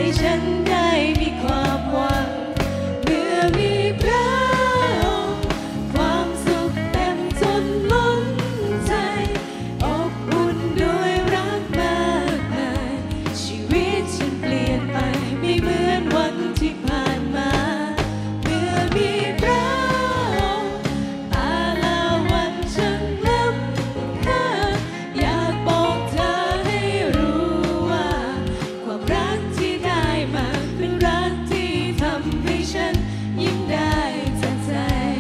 ฉันได้มีความหวังเมื่อมีพระองค์ความสุขเต็มจนล้นใจอบอุ่นด้วยรักมากมายชีวิตฉันเปลี่ยนไปไม่เหมือนวันที่ผ่านมาเมื่อมีพระองค์แต่ละวันฉันล้ำค่าอยากบอกเธอให้รู้ว่าความรักที่ได้มาเป็นรักที่ทำให้ฉันยิ้มได้จากใจ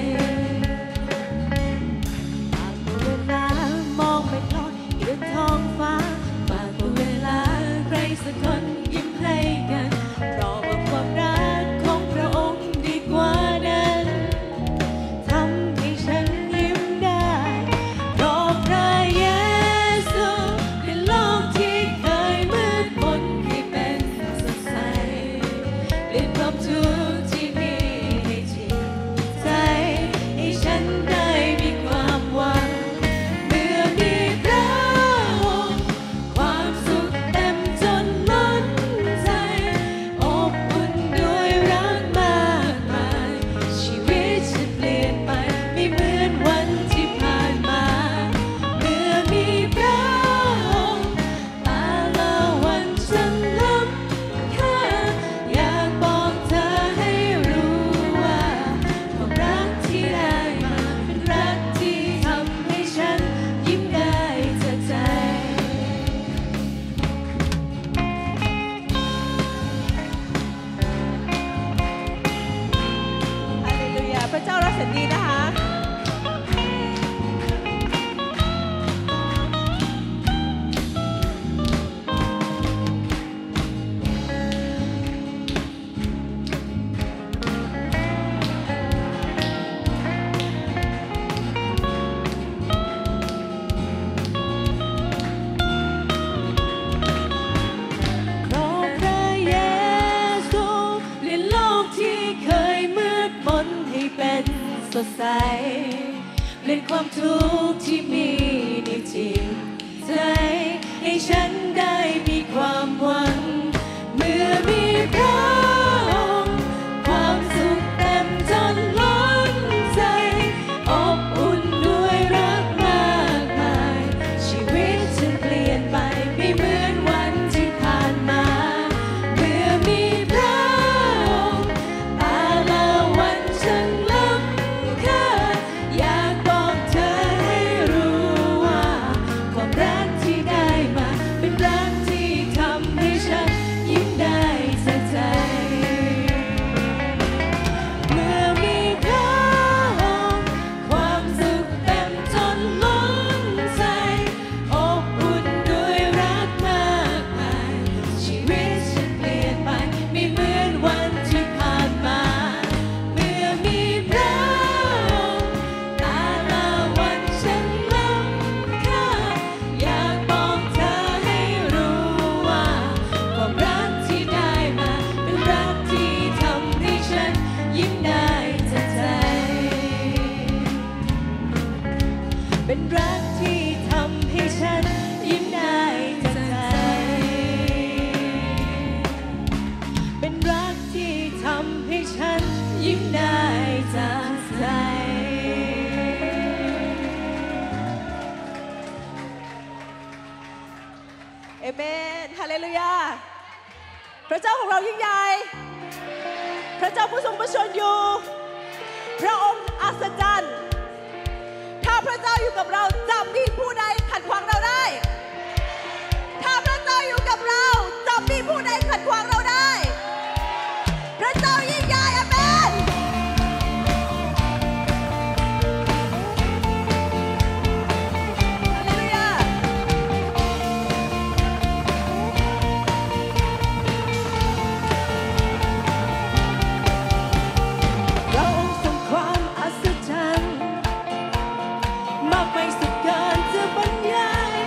บางเวลามองไม่พอเดือนท้องฟ้าบางเวลาใครสักคนยิ้มให้กันเพราะว่าความรักของพระองค์ดีกว่านั้นทำให้ฉันยิ้มได้เพราะพระเยซูในโลกที่เคยมืดมนให้เป็นสดใสเปลี่ยนความทุกข์ที่มีให้จริงใจให้ฉันได้มีความหวังเมื่อมีพระองค์ความสุขเต็มจนล้นใจอบอุ่นด้วยรักมากมายชีวิตฉันเปลี่ยนไปไม่เหมือนวันที่ผ่านมาเมื่อมีพระองค์แต่ละวันฉันล้ำค่าอยากบอกเธอให้รู้ว่าความรักที่ได้มาเป็นรักที่ทำให้ฉันยิ้มได้จากใจฮาเลลูยาพระเจ้ารักแสนดีนะคะเพราะพระเยซูเปลี่ยนโลกที่เคยมืดมนให้เป็นสดใสเปลี่ยนความทุกข์ที่มีในจิตใจให้ฉันได้มีความหวังเมื่อมีพระองค์ความสุขเต็มจนล้นใจอบอุ่นด้วยรักมากมายชีวิตฉันเปลี่ยนไปไม่เหมือนวันที่ผ่านมาเมื่อมีพระองค์แต่ละวันฉันล้ำค่าอยากบอกเธอให้รู้ว่าความรักที่ได้มาเป็นรักที่ทำให้ฉันยิ้มได้จากใจเมื่อมีพระองค์ความสุขเต็มจนล้นใจอบอุ่นด้วยรักมากมายชีวิตฉันเปลี่ยนไปไม่เหมือนวันที่ผ่านมาเมื่อมีพระองค์แต่ละวันฉันล้ำค่าอยากบอกเธอให้รู้ว่าความรักที่ได้มาเป็นรักที่ทำให้ฉันยิ้มได้จากใจเป็นรักที่ทำให้ฉันยิ้มได้จากใจเป็นรักที่ทำให้ฉันยิ้มได้จากใจเอเมนฮาเลลูยาพระเจ้าของเรายิ่งใหญ่พระเจ้าผู้ทรงประชนอยู่พระองค์อัศจรรย์ถ้าพระเจ้าอยู่กับเราจะมีผู้ใดขัดขวางเราได้ถ้าพระเจ้าอยู่กับเราจะมีผู้ใดขัดขวางเราได้พระเจ้ายิ่งใหญ่อาเมนฮาเลลูยาพระองค์ทรงความอัศจรรย์มากไปสุดเกินจะบรรยาย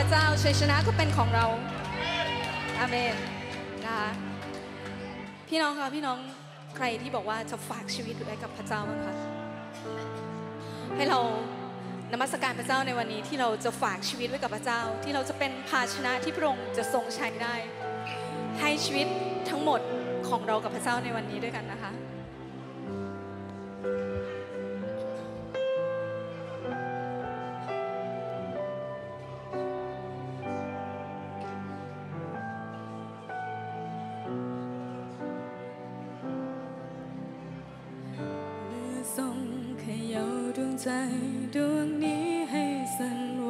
ระเจ้าชัยชนะก็เป็นของเราอาเมนนะคะพี่น้องคะพี่น้องใครที่บอกว่าจะฝากชีวิตไว้กับพระเจ้าบ้างคะให้เรานมัสการพระเจ้าในวันนี้ที่เราจะฝากชีวิตไว้กับพระเจ้าที่เราจะเป็นภาชนะที่พระองค์จะทรงใช้ได้ให้ชีวิตทั้งหมดของเรากับพระเจ้าในวันนี้ด้วยกันนะคะทรงเขย่าดวงใจดวงนี้ให้สั่นไหว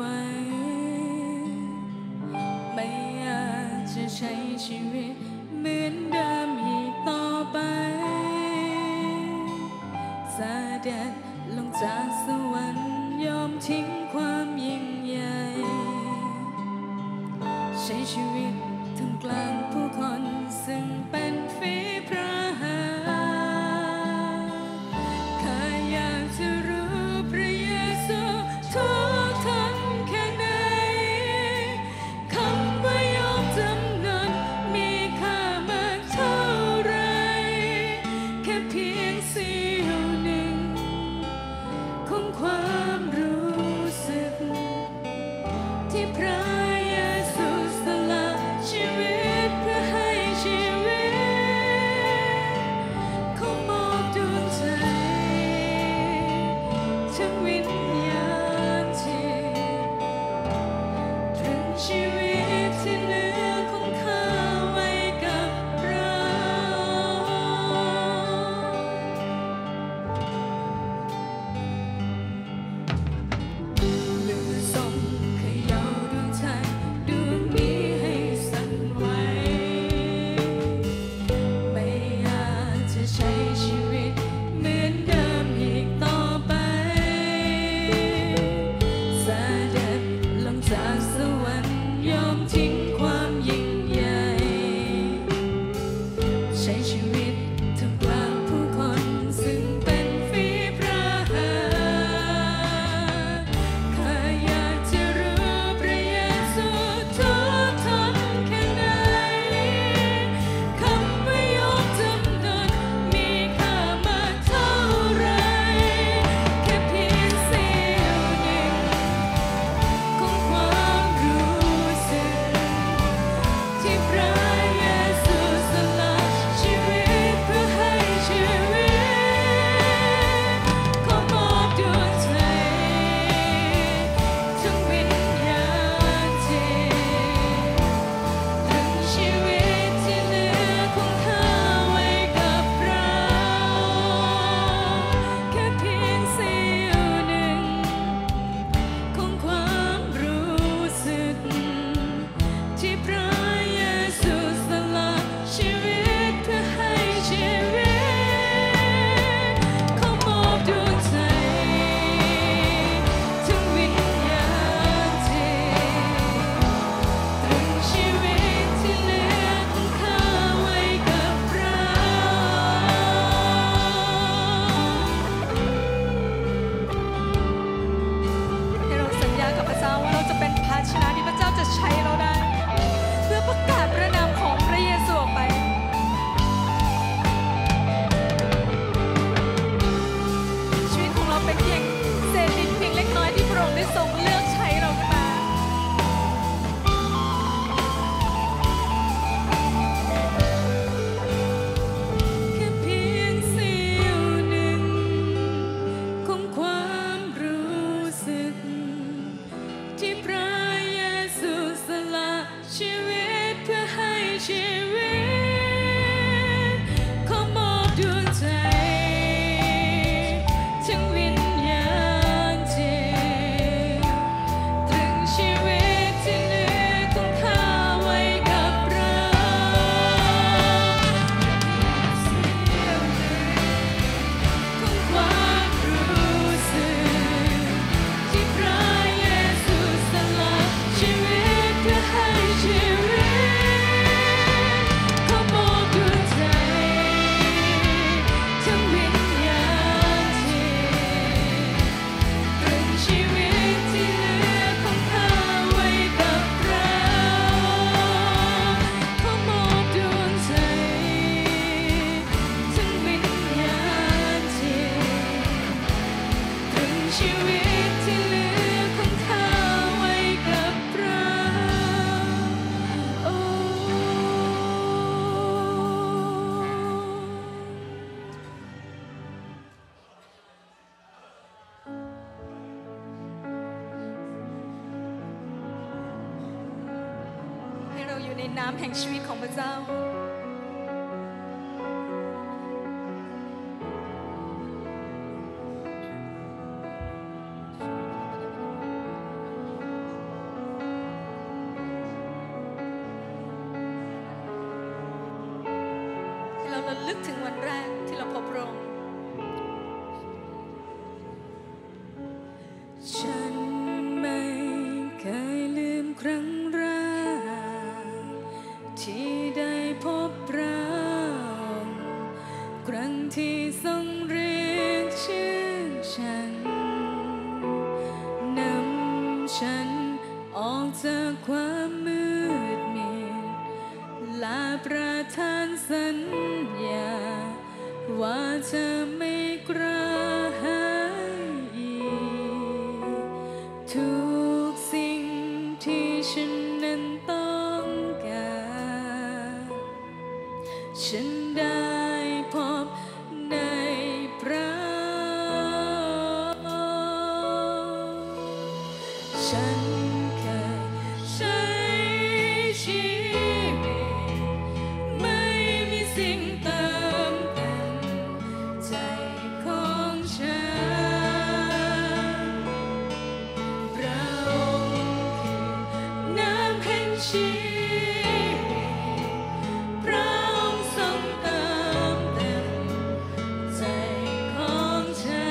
ไม่อาจจะใช้ชีวิตเหมือนเดิมอีกต่อไปสาแดดลงจากสวรรค์ยอมทิ้งความยิ่งใหญ่ใช้ชีวิตท่ามกลางผู้คนซึ่งเป็นฝีพระหัตถ์จะรู้พระเยซูทุกทนแค่ไหนคำว่ายอมจำนนมีค่ามากเท่าไรแค่เพียงเสี้ยวหนึ่งของความรู้สึกที่พระเยซูสละชีวิตเพื่อให้ชีวิตเขามอบดวงใจทั้งวิญญาณที่ตรึงชีวิตที่เหลือของข้าไว้กับเราเหลือทรงเขย่าดวงใจน้ำแห่งชีวิตของพระเจ้าเราระลึกถึงวันแรกที่เราพบพระองค์ฉันไม่เคยลืมครั้งแรกที่ได้พบพระองค์ครั้งที่ทรงเรียกชื่อฉันนำฉันออกจากความมืดมิดและประทานสัญญาว่าจะไม่กระหายอีกทุกสิ่งที่ฉันนั้นต้องการฉันได้พบในพระองค์ฉันเคยใช้ชีวิตไม่มีสิ่งเติมเต็มใจของฉันพระองค์คือน้ำแห่งชีวิตพระองค์ทรงเติมเต็มใจของฉั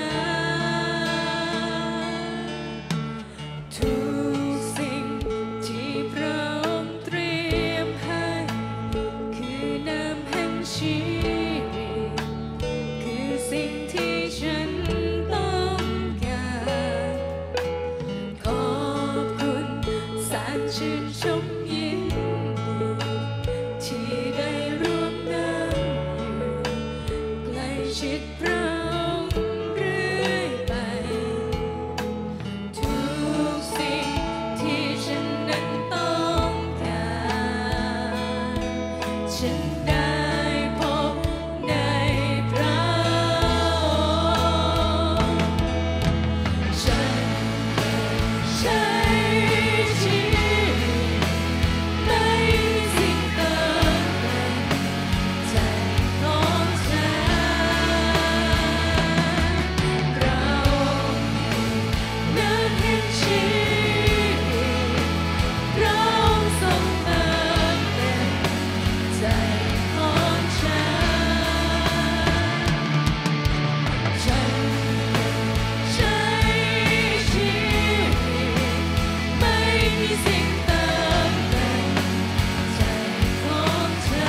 นทุกสิ่งที่พระองค์เตรียมให้คือน้ำแห่งชีวิตคือสิ่งที่ฉันต้องการขอบคุณสารชื่นชมยินดีที่ได้ร่วมนั่งอยู่ใกล้ชิดพระองค์เรื่อยไปทุกสิ่งที่ฉันนั้นต้องการฉันได้พบในพระองค์ฉันใช้ชีวิตไม่มีสิ่งเติมเต็มใจของฉันพระองค์น้ำแห่งชีวิตพระองค์ทรงเติมเต็มใจของฉันฉันใช้ชีวิตไม่มีสิ่งเติมเต็มใจของฉั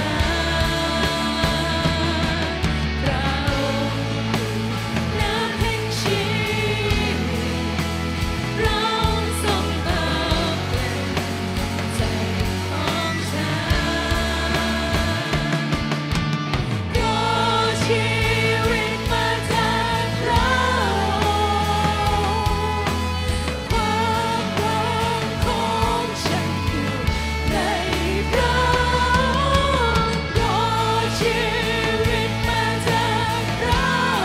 นพระองค์น้ำแห่งชีวิตพระองค์ทรงเติมเต็มใจของฉันเพราะชีวิตมาจากพระองค์ความหวังของฉันอยู่ในพระองค์เพราะชีวิตมาจากพระ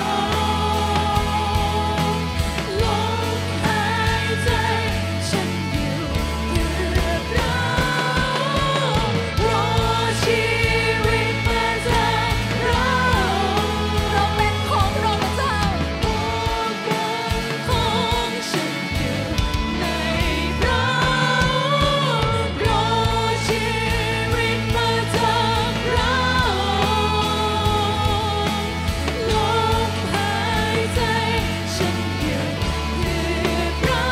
องค์ลมหายใจฉันอยู่เพื่อพระองค์เพราะชีวิตมาจากพระองค์เราเป็นของพระเจ้าความหวังของฉันอยู่ในพระองค์เพราะชีวิตมาจากพระองค์ลมหายใจฉันอยู่เพื่อพระ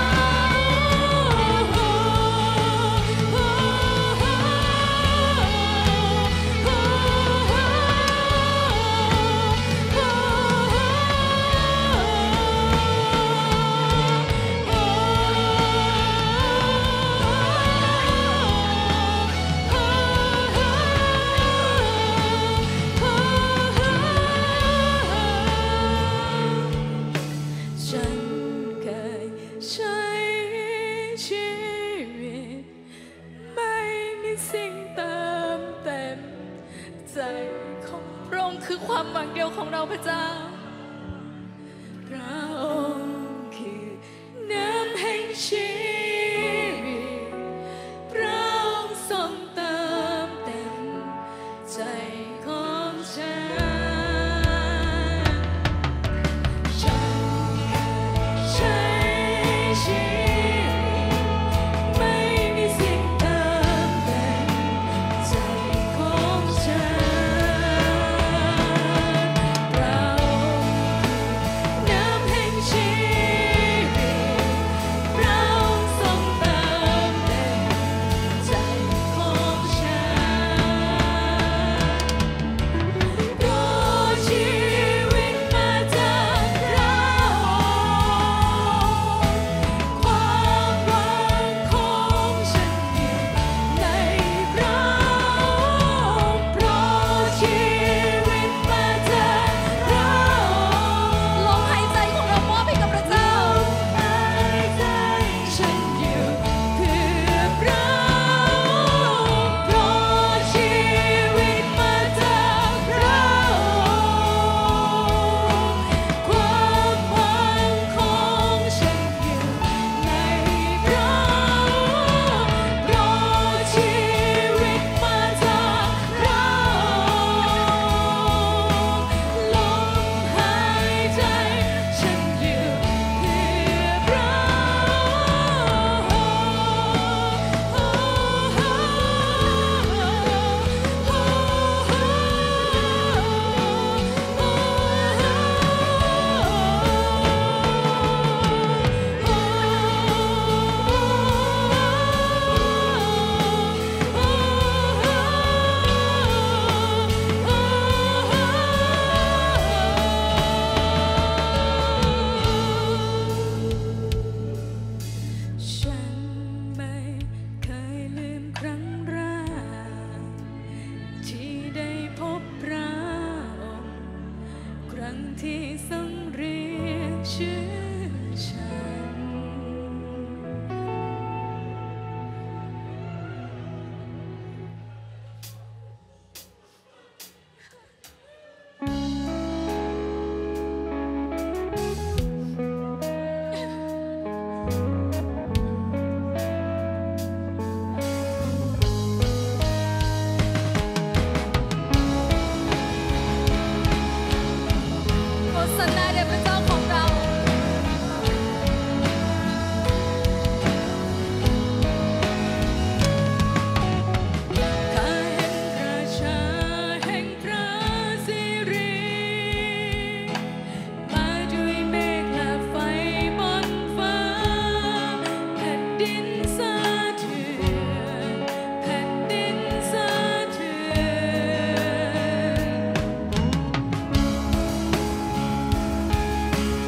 ฉันเคยใช้ชีวิตไม่มีสิ่งเติมเต็มใจของพระองค์คือความหวังเดียวของเราพระเจ้าพระองค์คือน้ำแห่งชีวิตพระองค์ทรงเติมทรงเรียกชื่อฉันโฆษณาแด่พระเจ้าของเราข้าเห็นราชาแห่งพระสิริมาด้วยเมฆและไฟบนฟ้าแผ่นดินสะเทือนแผ่นดินสะเทือน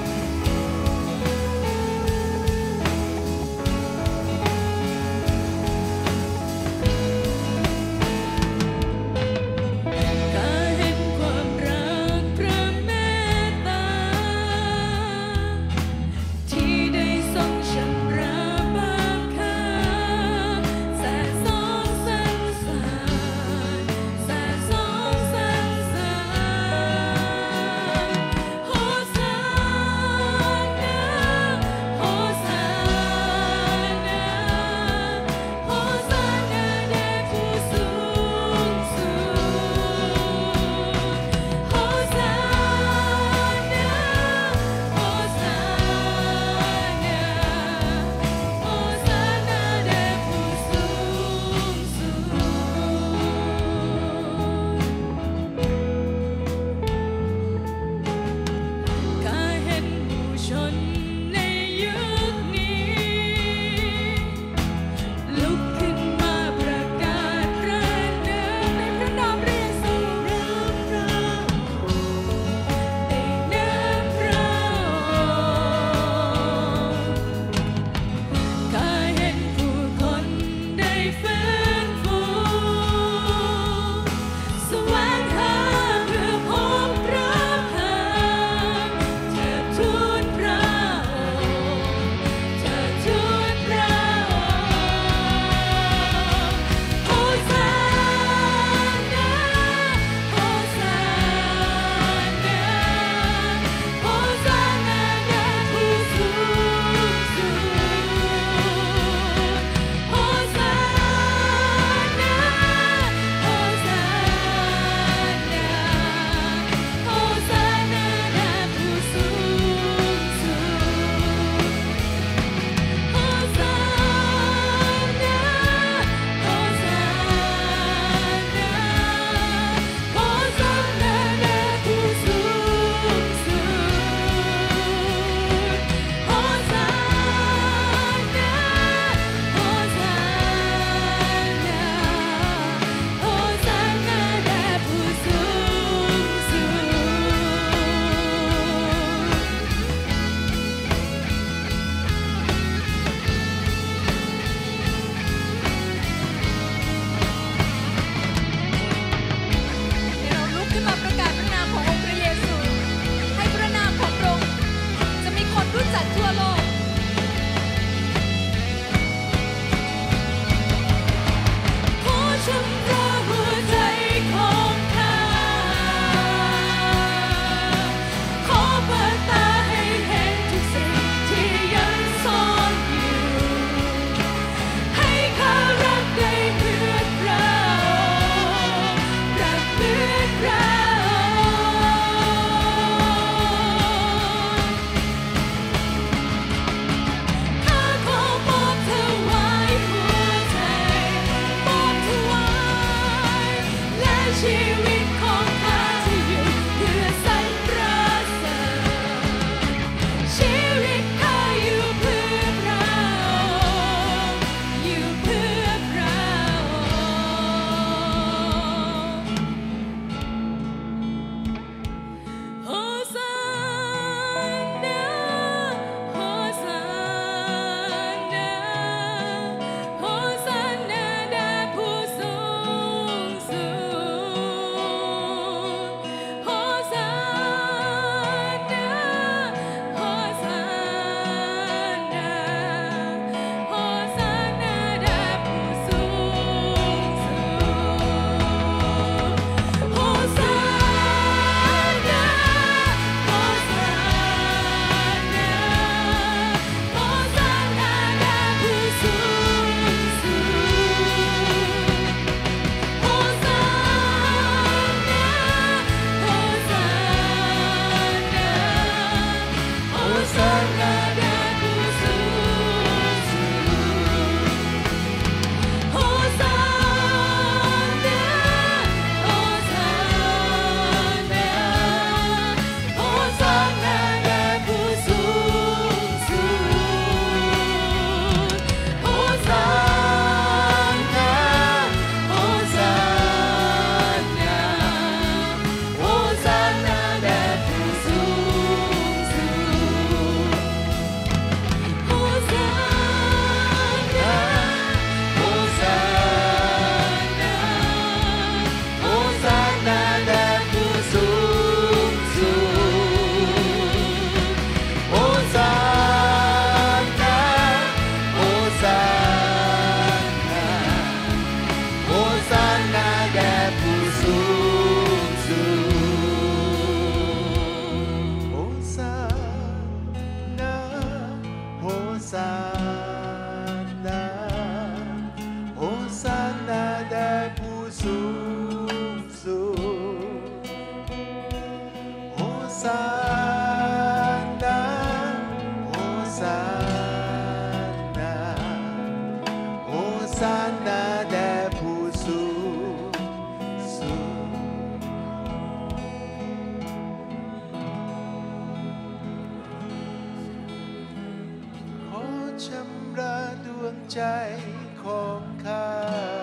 งใจของข้า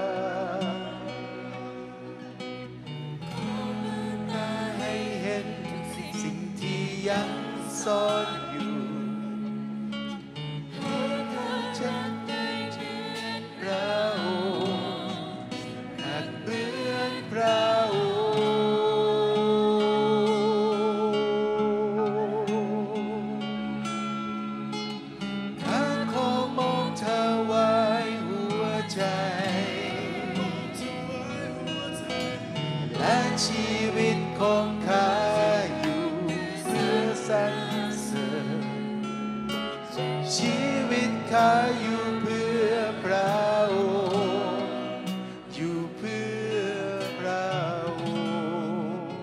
ให้เห็นสิ่งที่ยังซ่อนอยู่จะได้เห็นพระองค์หากเหมือนพระองค์ข้าขอมอบถวายหัวใจและชีวิตของข้าอยู่เพื่อสรรเสริญชีวิตข้าอยู่เพื่อพระองค์อยู่เพื่อพระองค์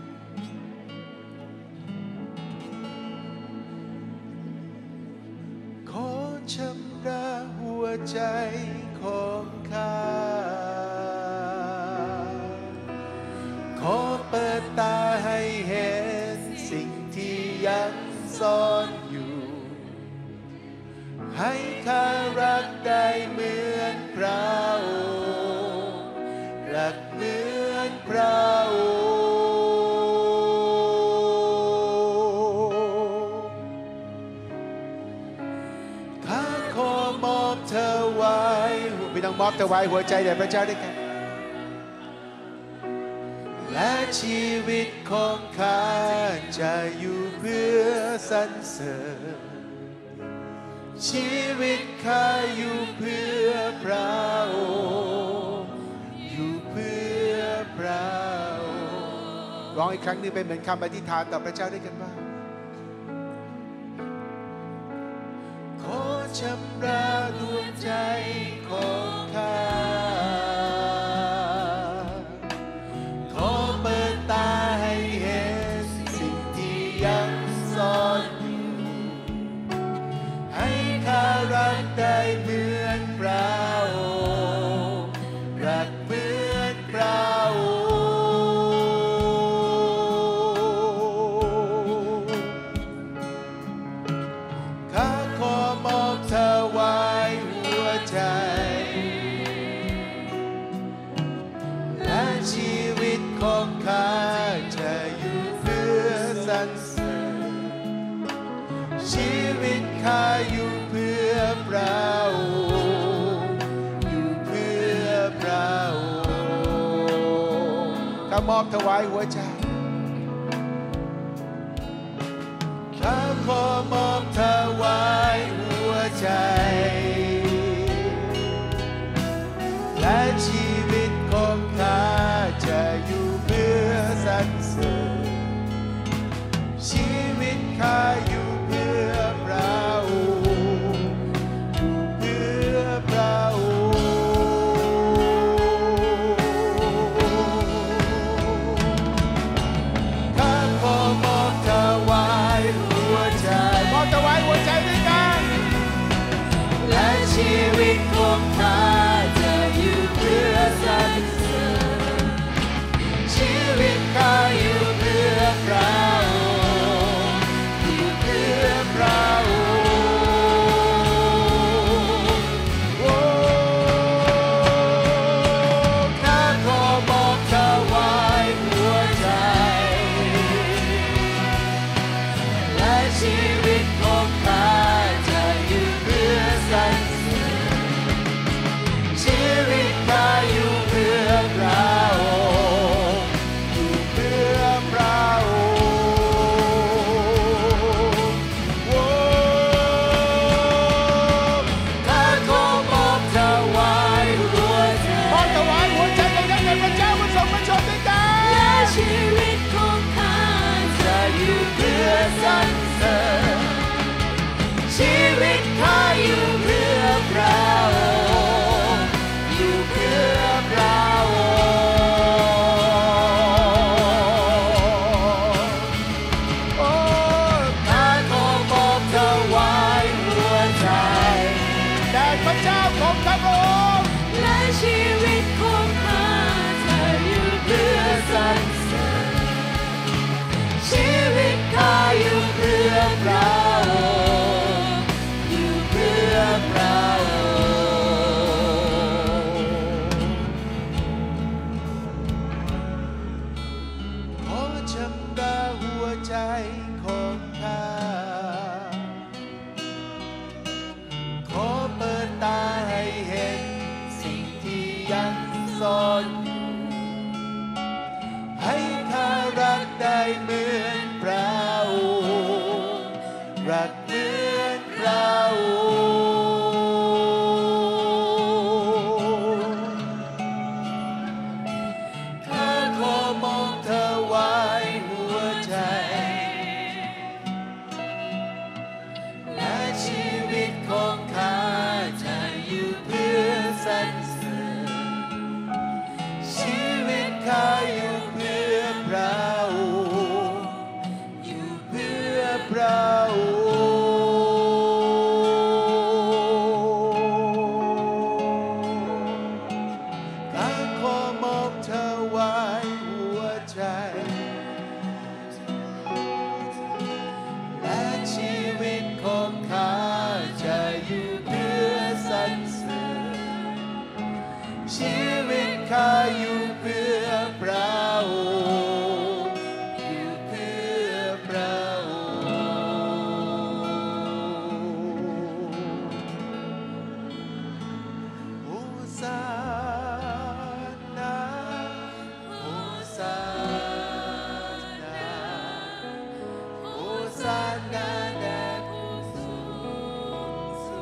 ขอชำระหัวใจของข้าขอเปิดตาให้เห็นสิ่งที่ยังซ่อนอยู่ให้ข้ารักได้เหมือนพระองค์รักเหมือนพระองค์ข้าขอมอบถวายพี่น้องมอบถวายหัวใจแด่พระเจ้าด้วยกันและชีวิตของข้าจะอยู่เพื่อสรรเสริญชีวิตข้าอยู่เพื่อพระองค์อยู่เพื่อพระองค์ร้องอีกครั้งหนึ่งเป็นเหมือนคำอธิษฐานต่อพระเจ้าด้วยกันว่าขอชำระดวงใจของข้าขอเปิดตาให้เห็นสิ่งที่ยังซ่อนอยู่ให้ข้ารักได้เหมือนพระองค์รักเหมือนพระองค์ข้าขอมอบถวายหัวใจและชีวิตของข้าจะอยู่เพื่อสรรเสริญชีวิตข้าอยู่เพื่อพระองค์อยู่เพื่อพระองค์ข้ามอบถวายหัวใจข้าขอมอบถวายหัวใจและชีวิตของข้าจะอยู่เพื่อสรรเสริญชีวิตข้าอยู่เพื่อพระองค์อยู่เพื่อพระองค์ข้าขอมอบถวายหัวใจมอบถวายหัวใจด้วยกันและชีวิตของข้าจะอยู่เพื่อสรรเสริญชีวิตข้าอยู่เพื่อพระองค์อยู่เพื่อพระองค์โอ้ข้าขอมอบถวายหัวใจและชีวิตของข้าจะอยู่เพื่อสรรเสริญชีวิตข้าอยู่เพื่อพระองค์อยู่เพื่อพระองค์โอ้ข้าขอมอบถวายหัวใจมอบถวายหัวใจให้แด่พระเจ้าผู้ทรงประชนด้วยกันและชีวิตของข้าจะอยู่เพื่อสรรเสริญรักเหมือนพระองค์ข้าขอมองเธอไว้หัวใจและชีวิตของข้าจะอยู่เพื่อสรรเสริญชีวิตข้าอยู่เพื่อพระองค์อยู่เพื่อพระองค์ข้าขอมอบเธอไว้หัวใจและชีวิตของข้าจะอยู่เพื่อสรรเสริญชีวิตข้าอยู่เพื่อพระองค์อยู่เพื่อพระองค์โฮซานาโฮซานาโฮซานาแด่ผู้สูงสุ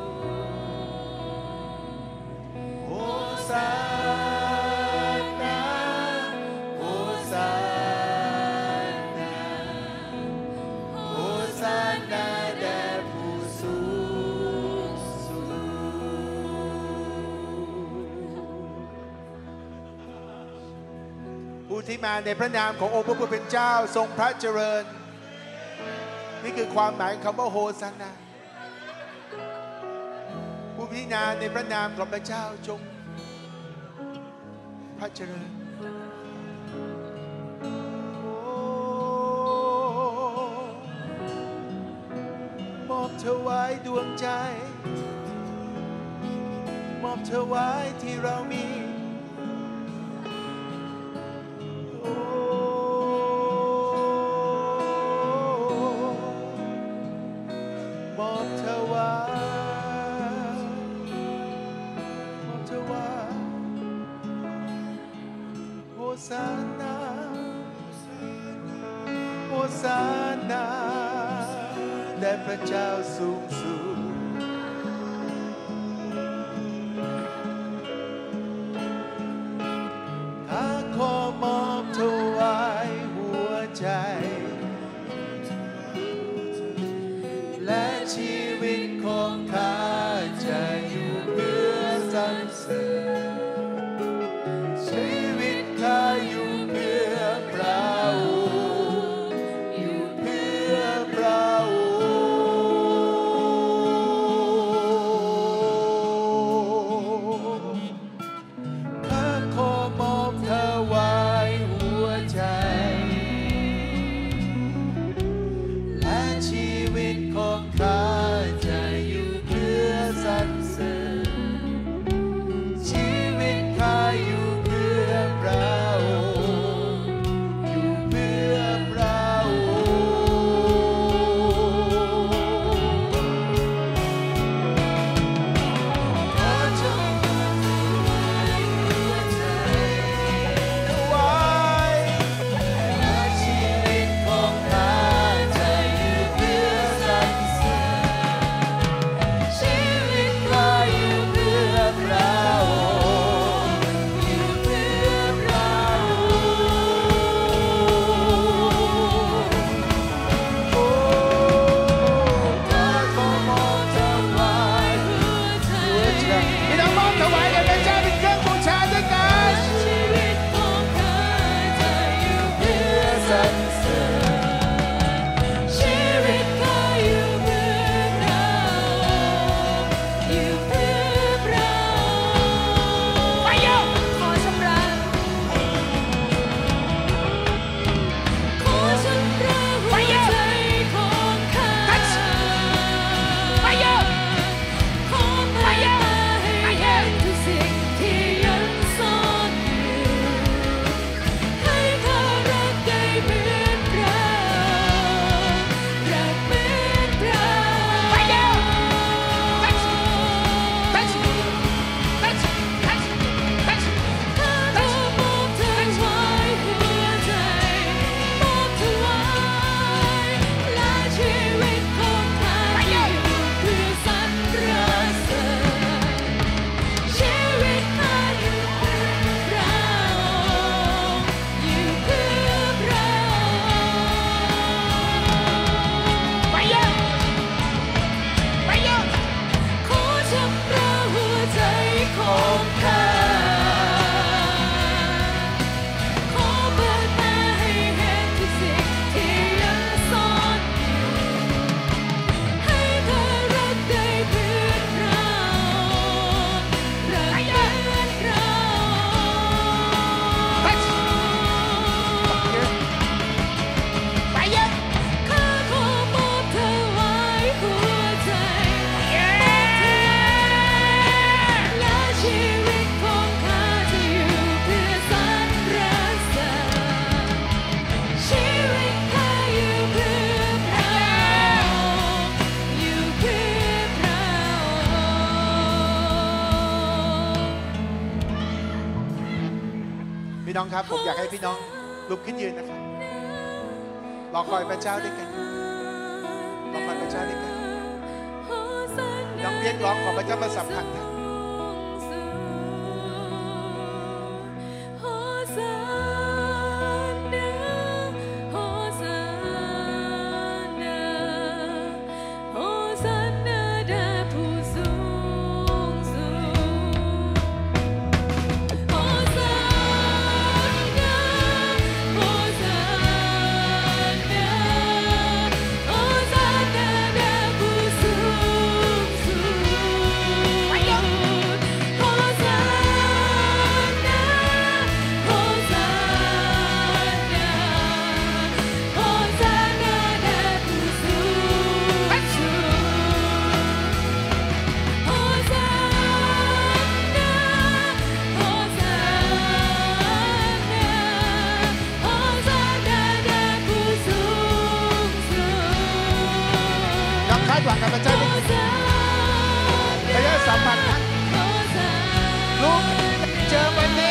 ดโฮซานาโฮซานาโฮซานาแด่ผู้สูงสุดผู้ที่มาในพระนามขององค์พระผู้เป็นเจ้าทรงพระเจริญนี่คือความหมายของคำว่าโฮซานาผู้พิจารณาในพระนามของพระเจ้าจงพระเจริญมอบเธอไว้ดวงใจมอบเธอไว้ที่เรามีโอ้มอบเธอไว้มอบเธอไว้โฮซานาโฮซานาแด่พระเจ้าสูงสุดข้าขอมอบเธอไว้หัวใจและชีวิตของข้าจะอยู่เพื่อสรรเสริญชีวิตข้าอยู่เพื่อพระองค์อยู่เพื่อพระองค์ข้าขอมอบเธอไว้หัวใจและชีวิตของข้าจะอยู่เพื่อสรรเสริญชีวิตข้าอยู่เพื่อพระองค์อยู่เพื่อพระองค์ขอจงหัวใจไว้และชีวิตของข้าจะอยู่เพื่อสรรเสริญน้องครับผมอยากให้พี่น้องลุกขึ้นยืนนะครับรอคอยพระเจ้าด้วยกันรอคอยพระเจ้าด้วยกันน้องเรียกร้องขอพระเจ้ามาสัมผัสกันหวังกับพระเจ้าด้วยพระเจ้าสัมผัสนะลูกเจอวันนี้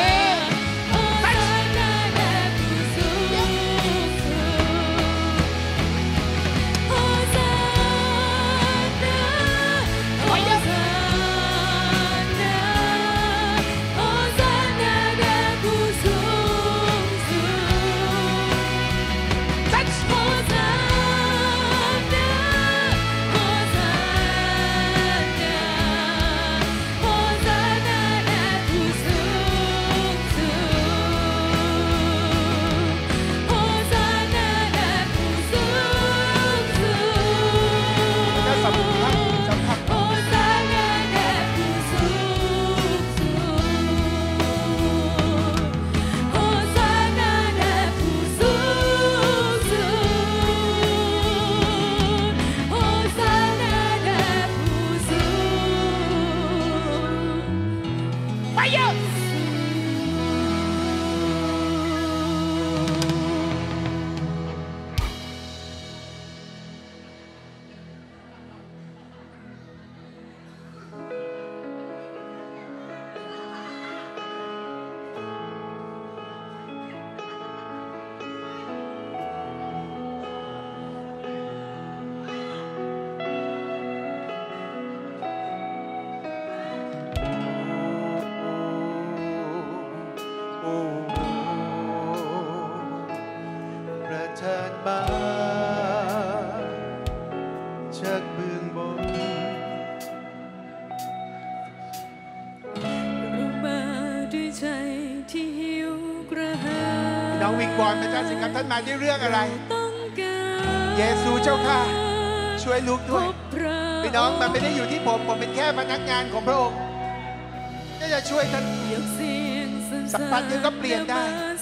น้องวิงวอนพระเจ้าสิครับท่านมาด้วยเรื่องอะไรเยซูเจ้าค่ะช่วยลูกด้วยพี่น้องมันไม่ได้อยู่ที่ผมเป็นแค่พนักงานของพระองค์ก็จะช่วยท่านสัมผัสเดียวก็เปลี่ยนได้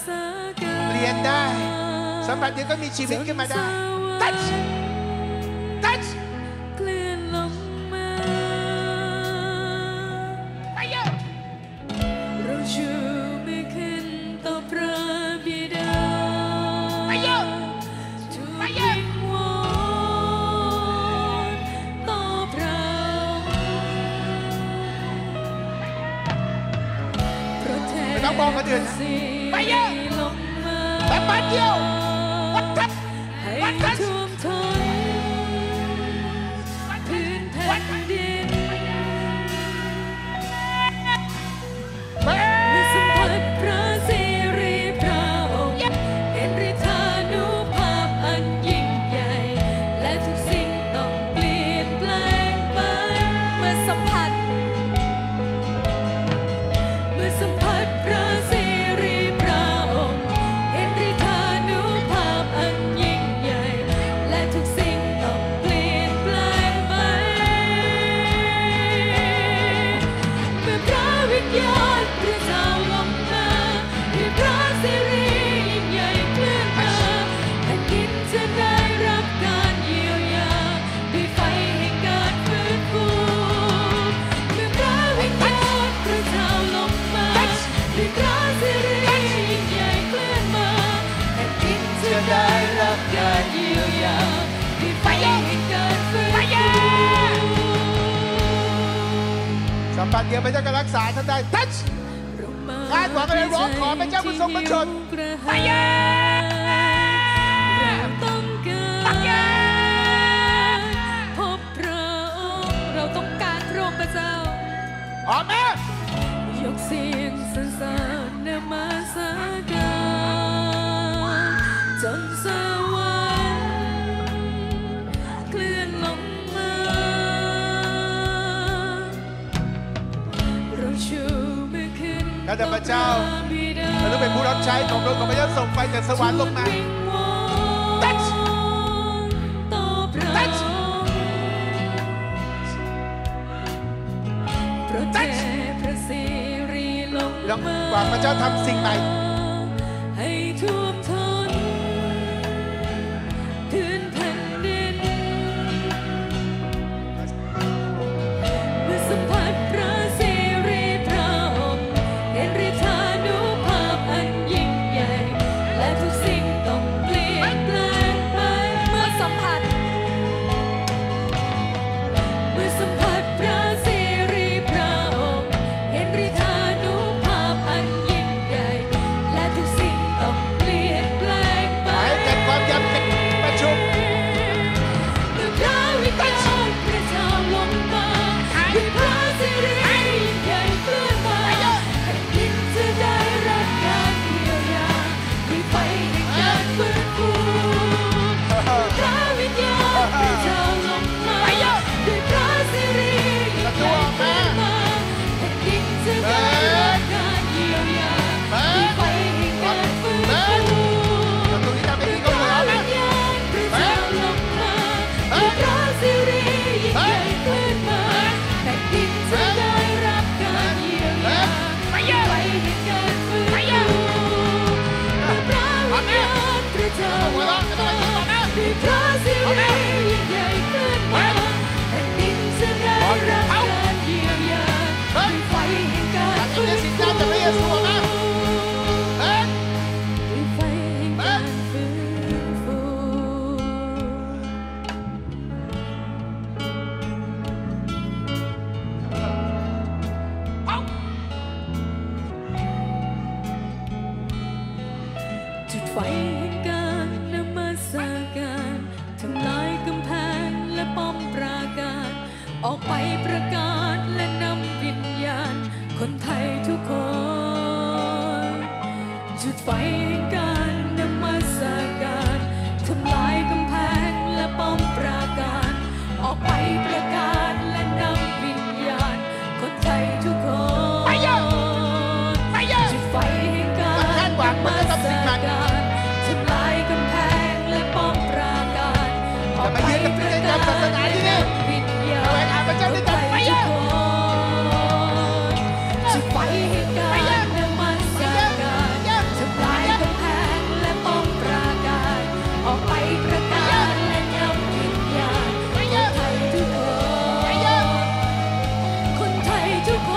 สัมผัสเดียวก็มีชีวิตขึ้นมาได้ touch ไปเยอะเราชูไม่ขึ้นต่อพระบิดาไปเยอะไปเยอะต่อพระไม่ต้องบอกคนอื่นไปเยอะแต่ปัดเดียววัดทับวัดทับพื้นแผ่นดินเมื่อสัมผัสพระสิริพระองค์เห็นฤทธานุภาพอันยิ่งใหญ่และทุกสิ่งต้องเปลี่ยนแปลงไปเมื่อสัมผัสพระสิริพระองค์เห็นฤทธานุภาพอันยิ่งใหญ่และทุกสิ่งต้องเปลี่ยนแปลงไปเมื่อพระวิญญาณพระเจ้าลงมาด้วยพระสิริยิ่งใหญ่เคลื่อนมาแผ่นดินจะได้รับการเยียวยาด้วยไฟแห่งการฟื้นฟูเมื่อพระวิญญาณพระเจ้าลงมาด้วยพระสิริยิ่งใหญ่เคลื่อนมาแผ่นดินจะได้รับการเยียวยาด้วยไฟแห่งการฟื้นฟูสัมผัสเดียวพระเจ้าก็รักษาท่านได้ touch คาดหวังอะไรร้องขอพระเจ้าผู้ทรงประชนไปเยเราต้องการพบพระองค์เราต้องการพระองค์พระเจ้าอาเมนยกเสียงสรรเสริญนมัสการจนสวรรค์เคลื่อนลงมาเราชูมือขึ้นข้าแต่พระเจ้าเราต้องเป็นผู้รับใช้ของพระองค์พระเจ้าส่งไฟจากสวรรค์ลงมา Touch ต่อพระองค์โปรดเทพระสิริลงลองมากว่าพระเจ้าทำสิ่งใหม่ให้ท่วมท้นพื้นแผ่นดินเมื่อสัมผัสพระสิริพระองค์เห็นฤทธานุภาพอันยิ่งใหญ่และทุกสิ่งต้องเปลี่ยนแปลงไปเมื่อสัมผัสพระสิริพระองค์เห็นฤทธานุภาพอันยิ่งใหญ่และทุกสิ่งต้องเปลี่ยนแปลงไปให้เกิดความยำติดประชุมเมื่อพระวิญญาณพระเจ้าลงมาด้วยพระสิริยิ่งใหญ่เคลื่อนมาแผ่นดินจะได้รับการเยียวยาด้วยไฟแห่งการฟื้นฟูเมื่อพระวิญญาณพระเจ้าลงมาด้วยพระสิริยิ่งใหญ่เคลื่อนมาแผ่นดินจะได้รับการเยียวยาด้วยไฟแห่งการฟื้นฟูประตูที่ทำให้ที่เขาหัวเราะพระเจ้าลงมาด้วยพระสิริยิ่งใหญ่ขึ้นมาแผ่นดินจะได้รับการเยียวยาไปแห่งการฟื้นฟูด้วยพระวิญญาณพระเจ้าลงมาด้วยพระสิริยิ่งใหญ่ขึ้นมาแผ่นดินจะได้รับการเยียวยาด้วยไฟแห่งการฟื้นฟูด้วยไฟแห่งการฟื้นฟู จุดไฟแห่งการนมัสการทำลายกำแพงและป้อมปราการ ออกไปประกาศและนำวิญญาณ คนไทยทุกคน จุดไฟแห่งการนมัสการทำลายกำแพงและป้อมปราการ ออกไปประกาศและนำวิญญาณ คนไทยทุกคน จุดไฟแห่งการนมัสการทำลายกำแพงและป้อมปราการออกไปประกาศและนำวิญญาณ คนไทยทุกคน จุดไฟแห่งการนมัสการทำลายกำแพงและป้อมปราการออกไปประกาศและนำวิญญาณ คนไทยทุกคน คนไทยทุกคน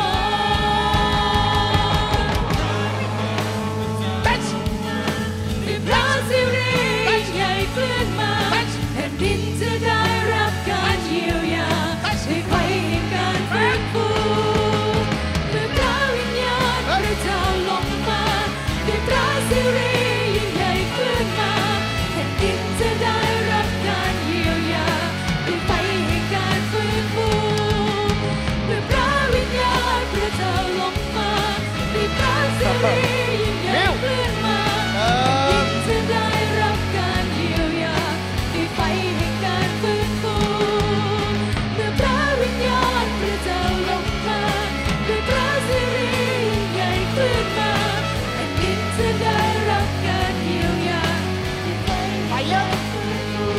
ด้วยพระสิริยิ่งใหญ่เคลื่อนมาแผ่นดินจะได้รับการเยียวยาด้วยไฟแห่งการฟื้นฟูด้วยพระวิญญาณพระเจ้าลงมาด้วยพระสิริยิ่งใหญ่เคลื่อนมาแผ่นดินจะได้รับการเยียวยาด้วยไฟแห่งการฟื้นฟูด้วยพระวิญญาณพระเจ้าลงมาด้วยพระสิริยิ่งใหญ่เคลื่อนมาจะได้รับการเยียวยาด้วยไฟแห่งการฟื้นฟูเมื่อพระวิญญาณพระเจ้าลงมาด้วยพระสิริยิ่งใหญ่เคลื่อนมาแผ่นดินจะได้รับการเยียวยาด้วยไฟแห่งการฟื้นฟู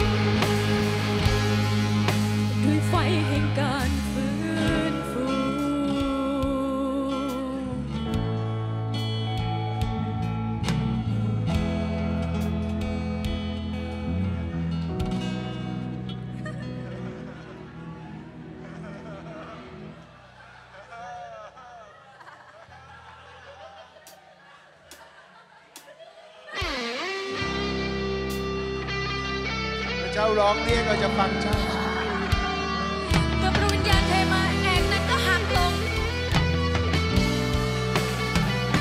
ด้วยไฟแห่งการฟื้นฟูเจ้าร้องเรียกเราจะฟังเจ้าเมื่อพระวิญญาณเทมาแอกนั้นก็หักลง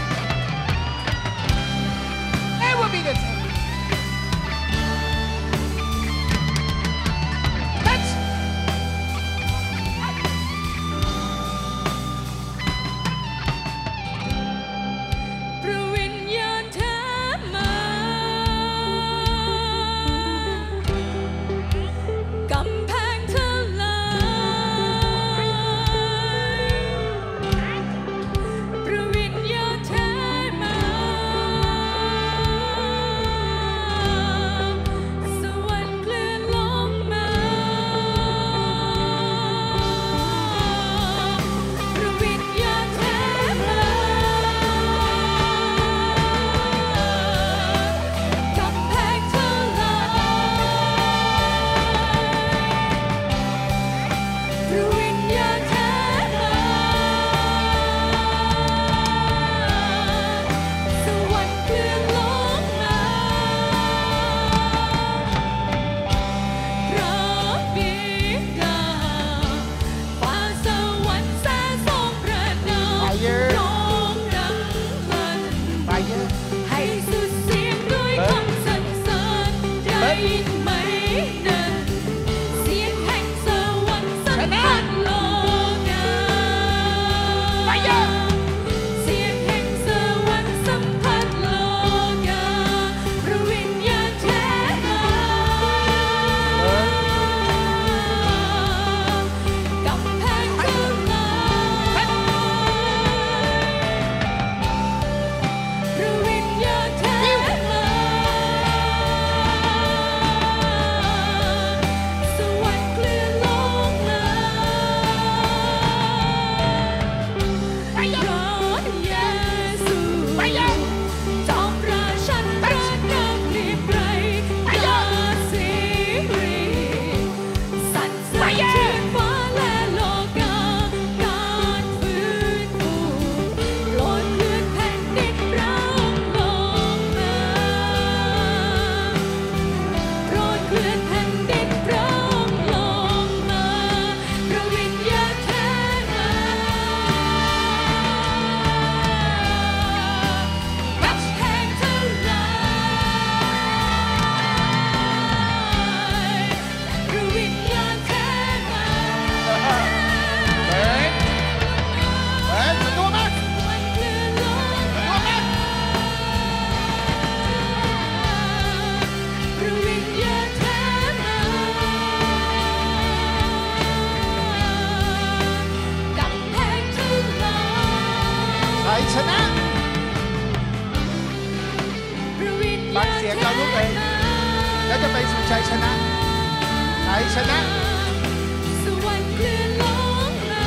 ชัยชนะชัยชนะสวรรค์เคลื่อนลงมา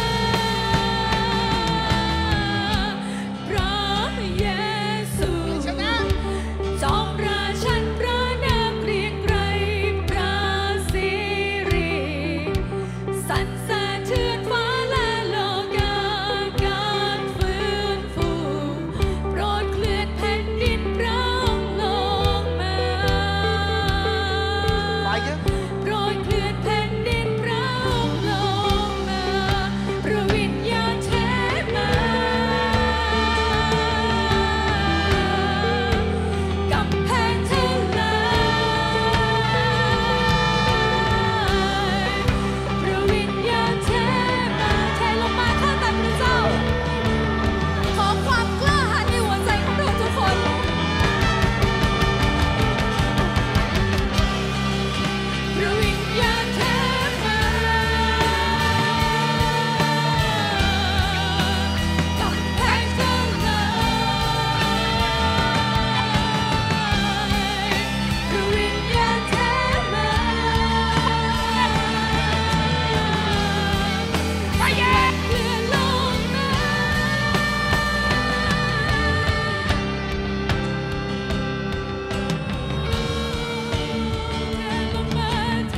พระเยซูจอมราชันพระนามเกรียงไกรพระสิริสรรเสริญเทือนฟ้าและโลกาการฟื้นฟูโปรดเคลื่อนแผ่นดินพระองค์ลงมาไปเยอะโปรดเคลื่อนแผ่นดินพระองค์ลงมาพระวิญญาณเทมากำแพงทลายพระวิญญาณเทมาเทลงมาข้าแต่พระเจ้าขอความกล้าหาญในหัวใจของเราทุกคนพระวิญญาณเทมากำแพงทลายพระวิญญาณเทมาไปแย่เคลื่อนลงมาเทลงมาเท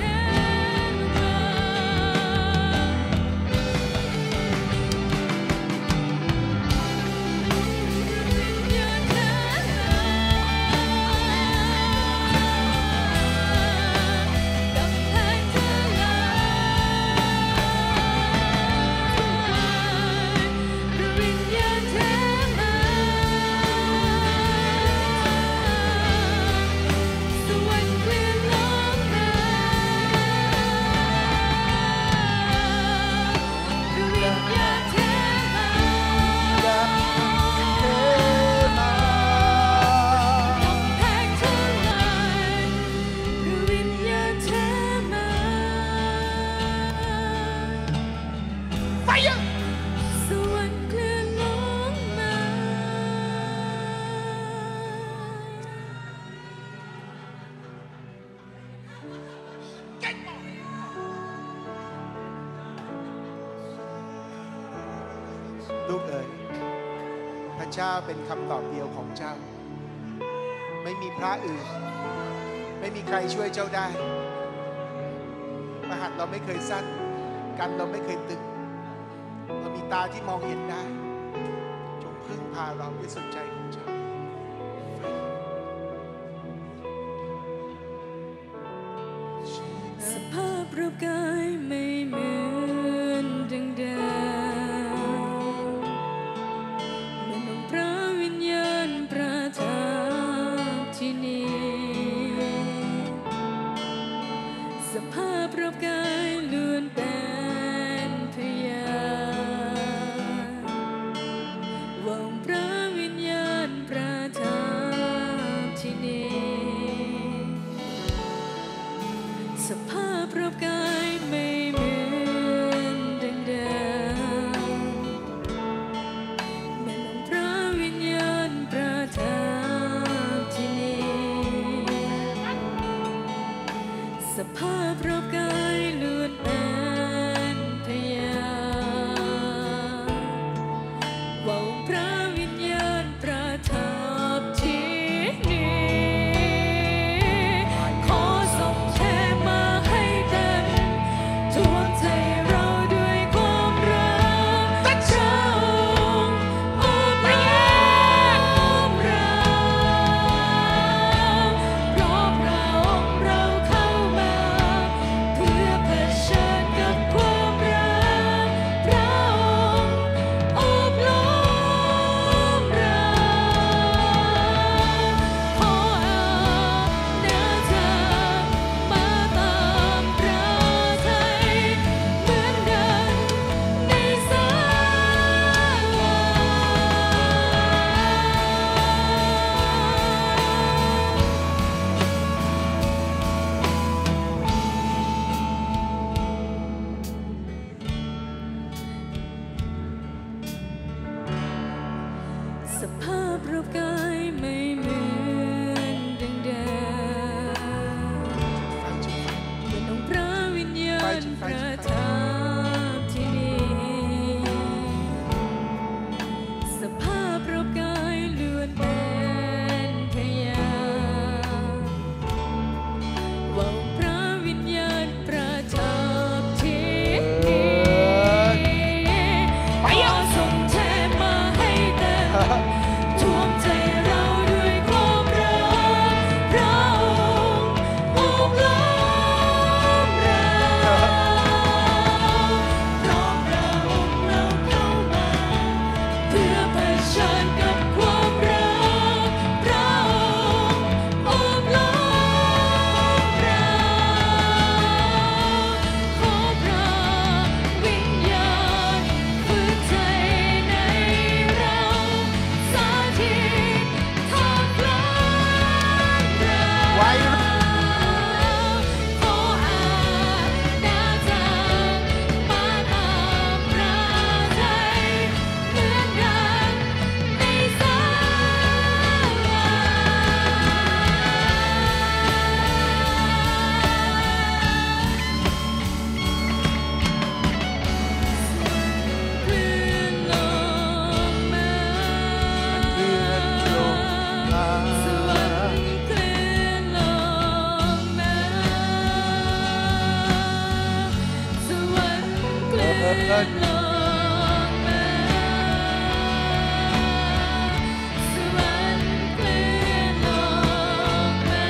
ลูกเอ๋ยพระเจ้าเป็นคำตอบเดียวของเจ้า ไม่มีพระอื่น ไม่มีใครช่วยเจ้าได้พระหัตถ์เราไม่เคยสั้นกันเราไม่เคยตึงเรามีตาที่มองเห็นได้ จงพึ่งพาเราด้วยสุดใจของเจ้าสภาพรูปกายไม่เหมือนดังเดิมเมื่อองค์พระวิญญาณประทับที่นี่สภาพรูปกายล้วนเป็นพยานว่าองค์พระวิญญาณประทับที่นี่ สภาพรูปกายไม่เหมือนดังเดิมเมื่อองค์พระวิญญาณประทับที่นี่สภาพรูปกายล้วนเป็นพยานว่าองค์พระวิญญาณประทับที่นี่ ขอส่งเทมาให้เต็มท่วมใจเราด้วยความรักพระเจ้าโอบล้อมเราเพราะพระองค์เราเข้ามาเพื่อเผชิญกับความรักพระองค์โอบล้อมเราขอเอาเนื้อเธอมาตามพระทัยเหมือนดังในศาลาสภาพรูปกายไม่เหมือนดังเดิมท่านลงมาสวรรค์เคลื่อนลงมา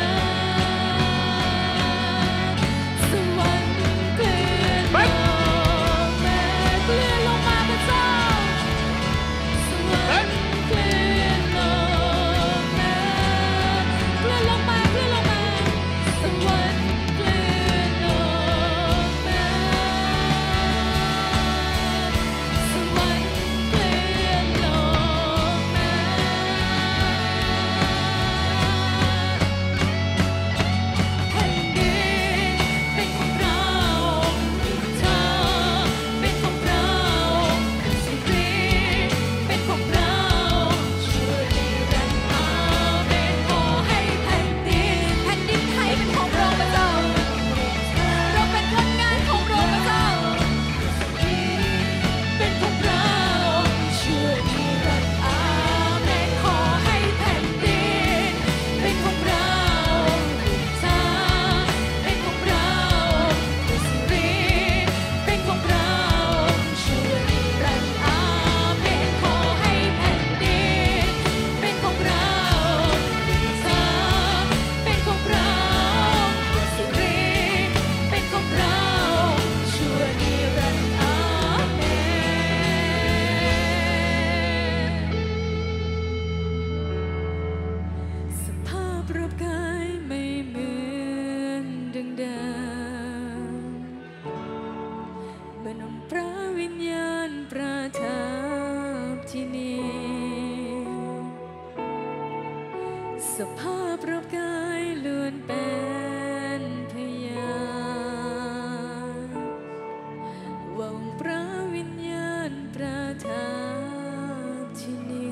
สวรรค์เคลื่อนลงมาเคลื่อนลงมาพระเจ้าสวรรค์เคลื่อนลงมาเคลื่อนลงมาเคลื่อนลงมาสวรรค์เคลื่อนลงมาสวรรค์เคลื่อนลงมา แผ่นดินเป็นของเราเธอเป็นของเราสิ่งดีเป็นของเราช่วยนิรันดร์อาเมนขอให้แผ่นดินไทยเป็นของเราพระเจ้าเราเป็นคนงานของเราพระเจ้าเป็นของเราช่วยนิรันดร์อาเมนขอให้แผ่นดินเป็นของเราเธอเป็นของเราสิ่งดีเป็นของเราช่วยนิรันดร์อาเมนขอให้แผ่นดินเป็นของเราเธอเป็นของเราสิ่งดีเป็นของเราช่วยนิรันดร์อาเมน สภาพรูปกายไม่เหมือนดังเดิมเมื่อนำพระวิญญาณประทับที่นี่สภาพรูปกายล้วนเป็นพยานว่าองค์พระวิญญาณประทับที่นี่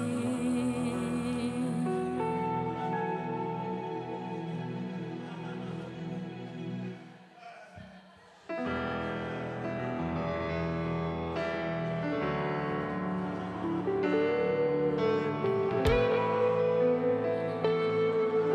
เ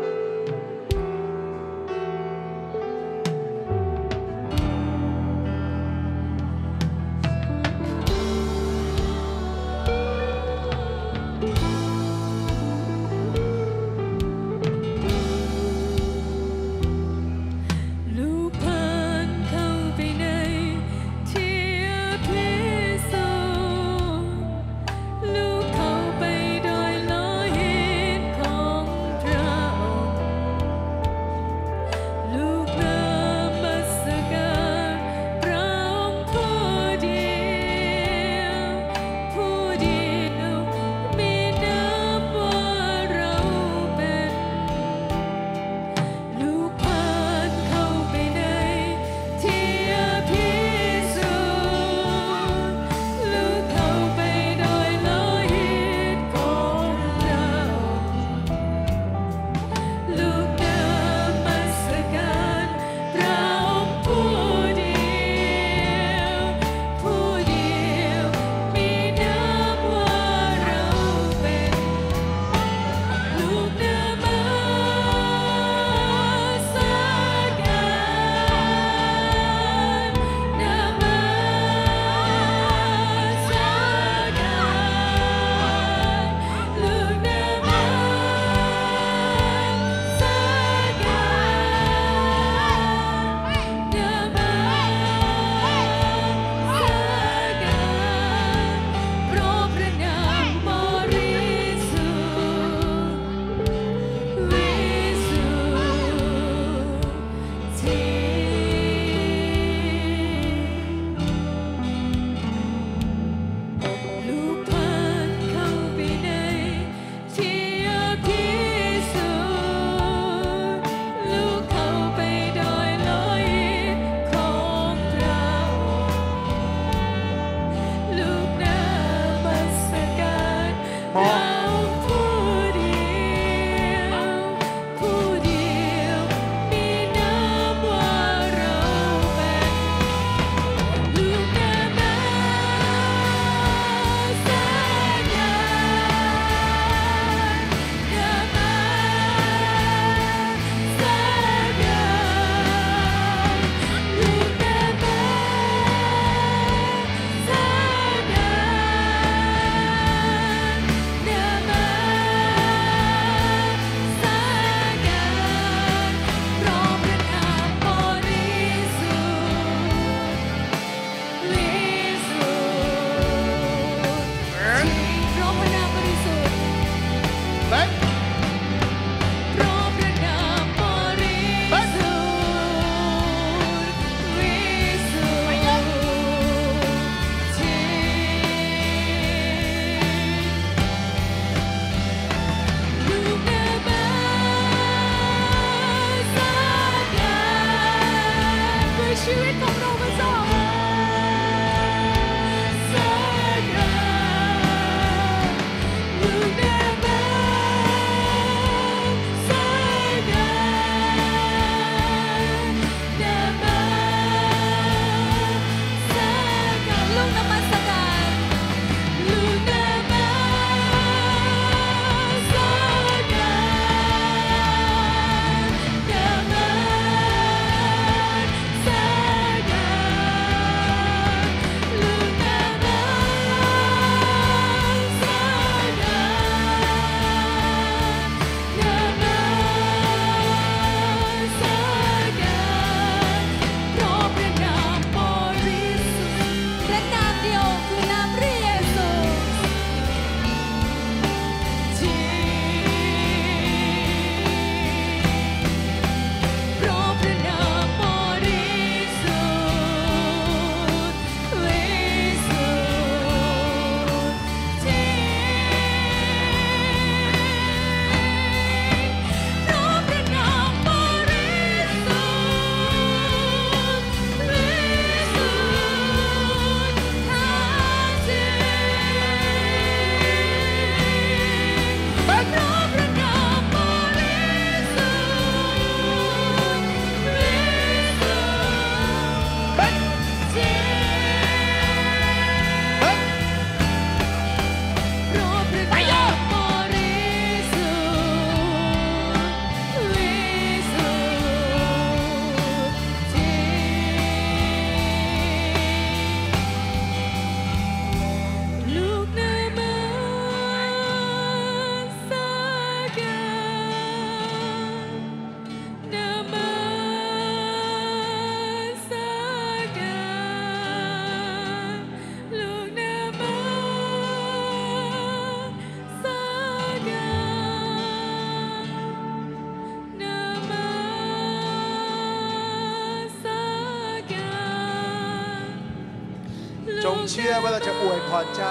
จงเชื่อว่าเราจะอวยพรเจ้า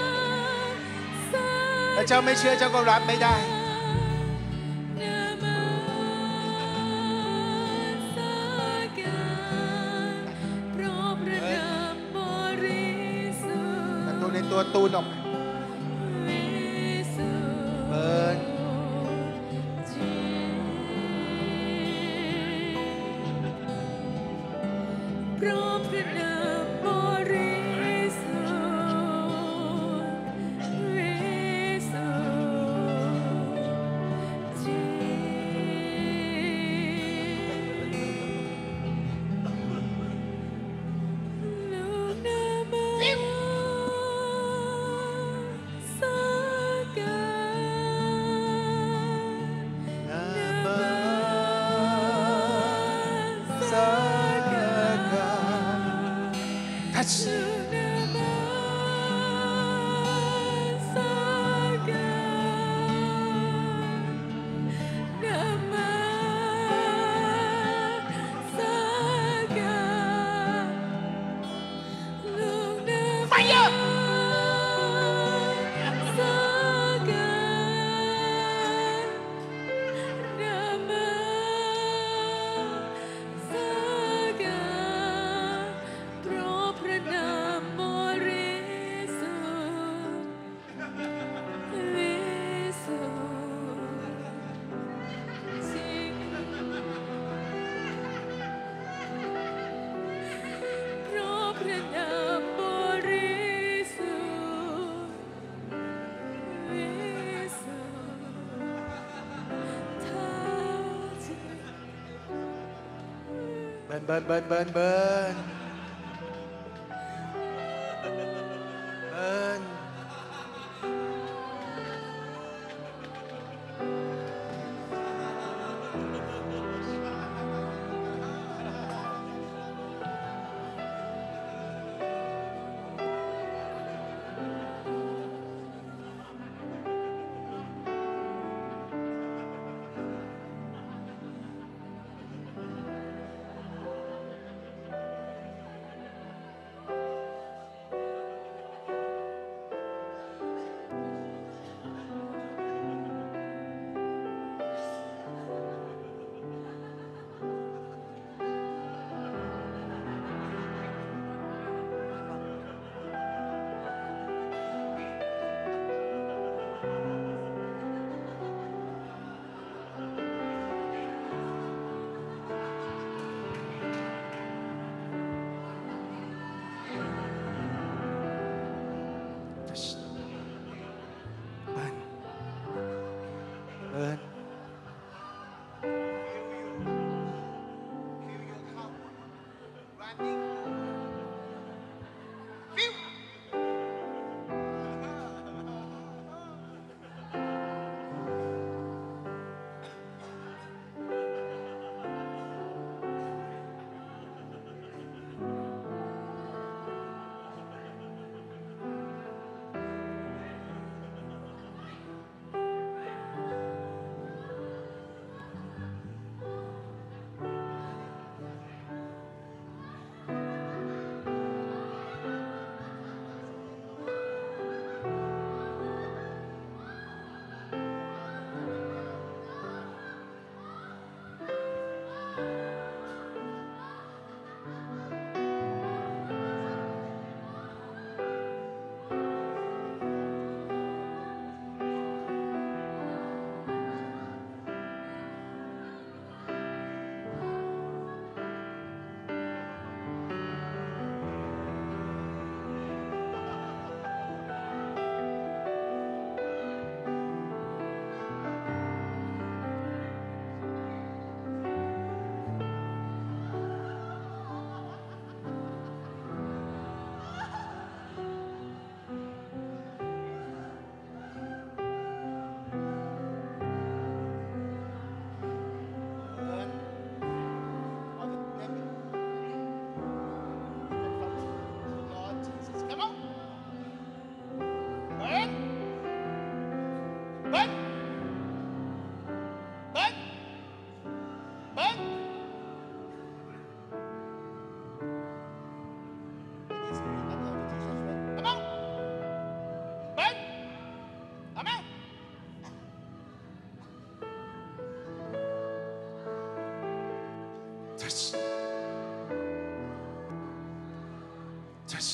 ถ้าเจ้าไม่เชื่อเจ้าก็รับไม่ได้ตัวในตัวตูนออกเบิร์นเพราะพระนามบริสุทธิ์วิสุทธิ์จริงลูกนามาสกานามาสกาทัช เบิร์นเบิร์นเบิร์นเบิร์นเบิร์น touch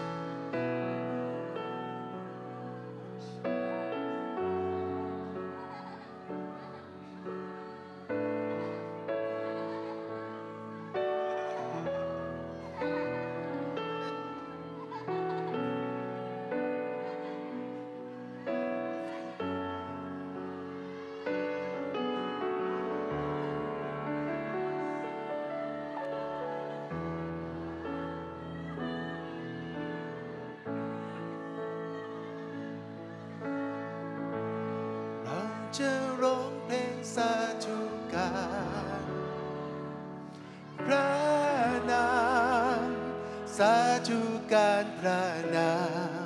เราจะร้องเพลงสาธุการพระนามสาธุการพระนาม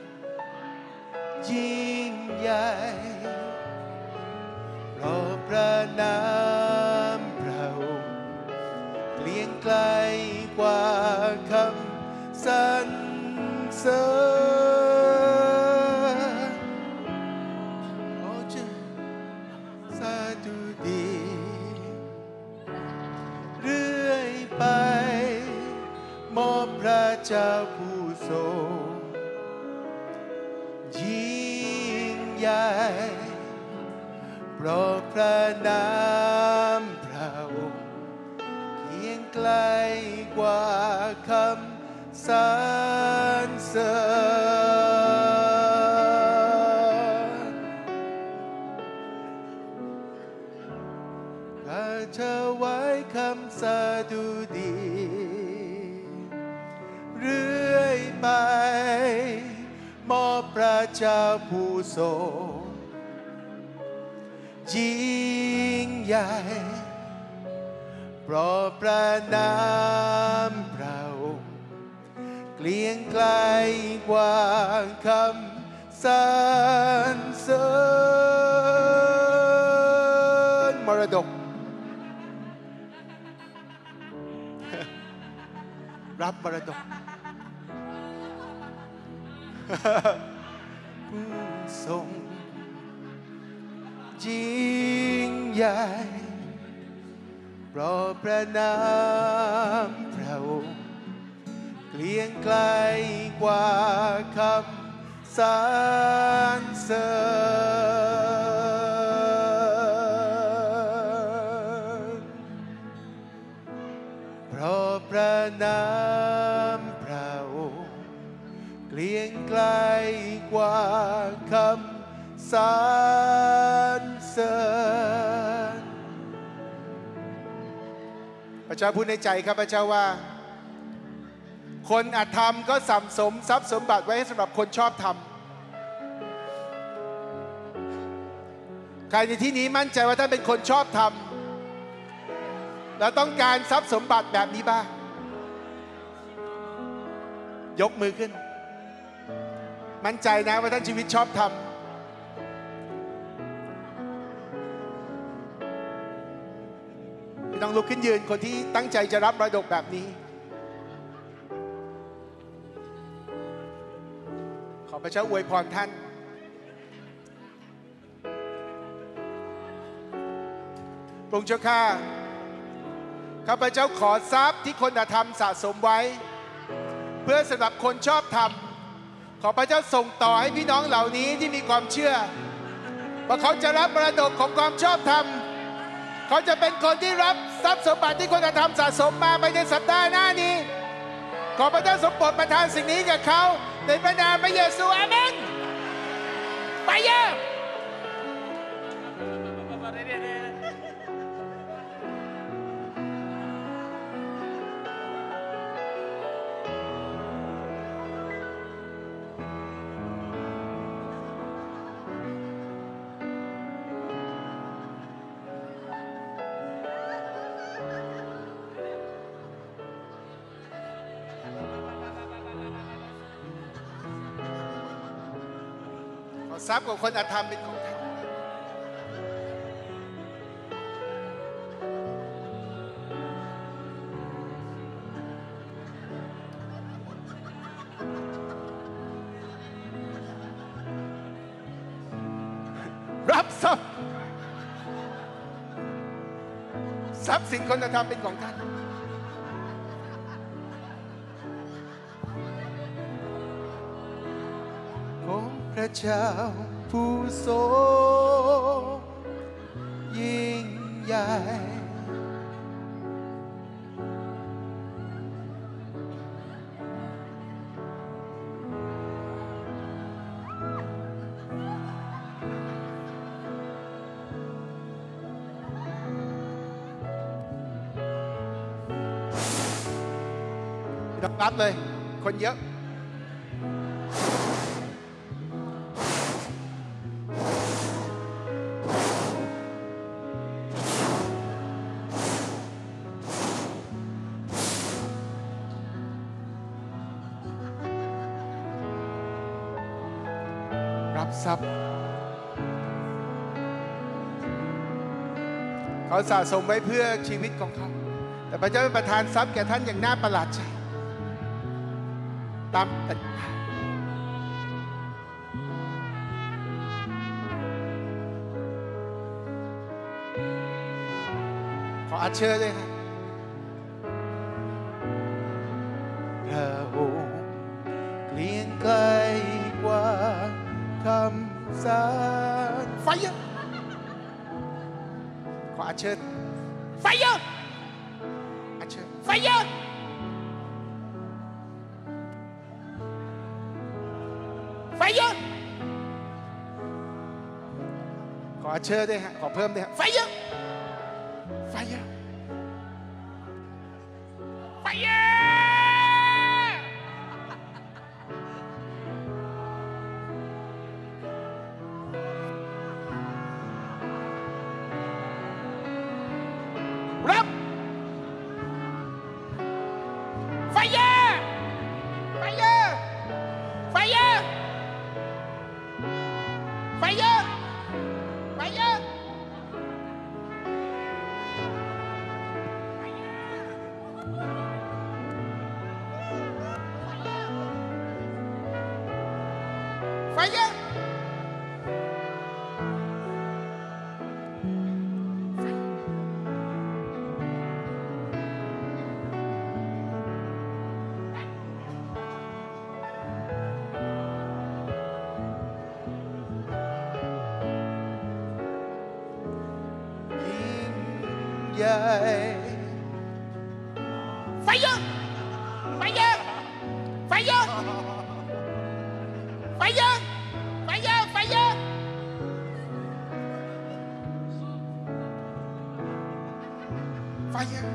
ยิ่งใหญ่เพราะพระนามพระองค์เกลียงไกลกว่าคำสรรเสริญโอ้เจ้าสาธุดีเรื่อยไปมอบพระเจ้าผู้ทรงยิ่งใหญ่เพราะพระนามพระองค์เคียงไกลกว่าคำสรรเสริญข้าถวายคำสาธุดีเรื่อยไปมอบพระเจ้าผู้ทรงยิ่งใหญ่เพราะพระนามพระองค์เกลียงไกลกว่าคำสรรเสริญมรดกรับมรดกผู้ทรงยิ่งใหญ่เพราะพระนามพระองค์เกลียงไกลกว่าคำสรรเสริญเพราะพระนามพระองค์เกลียงไกลกว่าคำสรรเสริญพระเจ้าพูดในใจข้าพเจ้าว่าคนอธรรมก็สั่งสมทรัพย์สมบัติไว้ให้สำหรับคนชอบธรรมใครในที่นี้มั่นใจว่าท่านเป็นคนชอบธรรมและต้องการทรัพย์สมบัติแบบนี้บ้างยกมือขึ้นมั่นใจนะว่าท่านชีวิตชอบธรรมต้องลุกขึ้นยืนคนที่ตั้งใจจะรับมรดกแบบนี้ขอพระเจ้าอวยพรท่านพระองค์เจ้าข้าพระเจ้าขอทรัพย์ที่คนอธรรมสะสมไว้เพื่อสำหรับคนชอบธรรมขอพระเจ้าส่งต่อให้พี่น้องเหล่านี้ที่มีความเชื่อว่าเขาจะรับมรดกของความชอบธรรมเขาจะเป็นคนที่รับทรัพย์สมบัติที่คนธรรมสะสมมาไปในสัปดาห์หน้านี้ขอพระเจ้าทรงโปรดประทานสิ่งนี้กับเขาในพระนามพระเยซูอาเมนไปเยอะทรัพย์ของคนอธรรมเป็นของท่านรับทรัพย์สินคนอธรรมเป็นของท่านพระเจ้าผู้ทรงยิ่งใหญ่รับเลยคนเยอะรับทรัพย์เขาสะสมไว้เพื่อชีวิตของเขาแต่พระเจ้าประทานทรัพย์แก่ท่านอย่างน่าประหลาดใจตามปฏิภาณขออัญเชิญเลยครับพระองค์เกลียงไกลกว่าคำสรรไฟเยอะขออัญเชิญไฟเยอะอัญเชิญไฟเยอะไฟเยอะขอเชิญด้วยฮะขอเพิ่มด้วยฮะไฟเยอะไฟเยอะไฟเยอะรับไฟเยอะไฟเยอะไฟเยอะไฟเยอะไฟเยอะไฟเยอะใหญ่ไฟเยอะไฟเยอะไฟเยอะไฟเยอะไฟเยอะไฟเยอะไฟเยอะ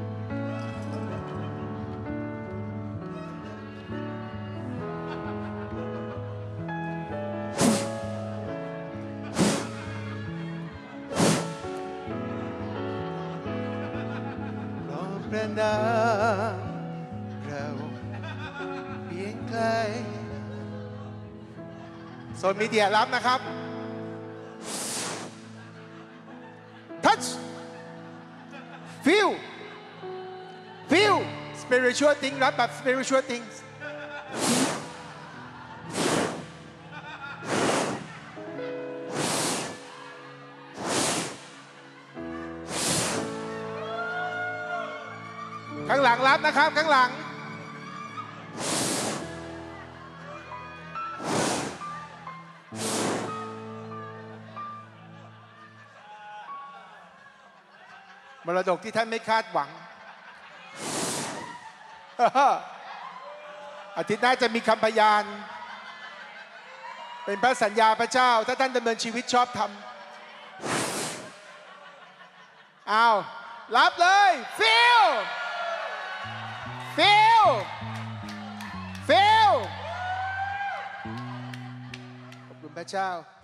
พระนามเราเพียงไกลโซนมีเดียรับนะครับ touch feel spiritual thing รับแบบ spiritual thingsข้างหลังรับนะครับข้างหลังมรดกที่ท่านไม่คาดหวัง อาทิตย์หน้าจะมีคำพยานเป็นพระสัญญาพระเจ้าถ้าท่านดำเนินชีวิตชอบธรรมอ้าวรับเลยฟิลขอบคุณพระเจ้า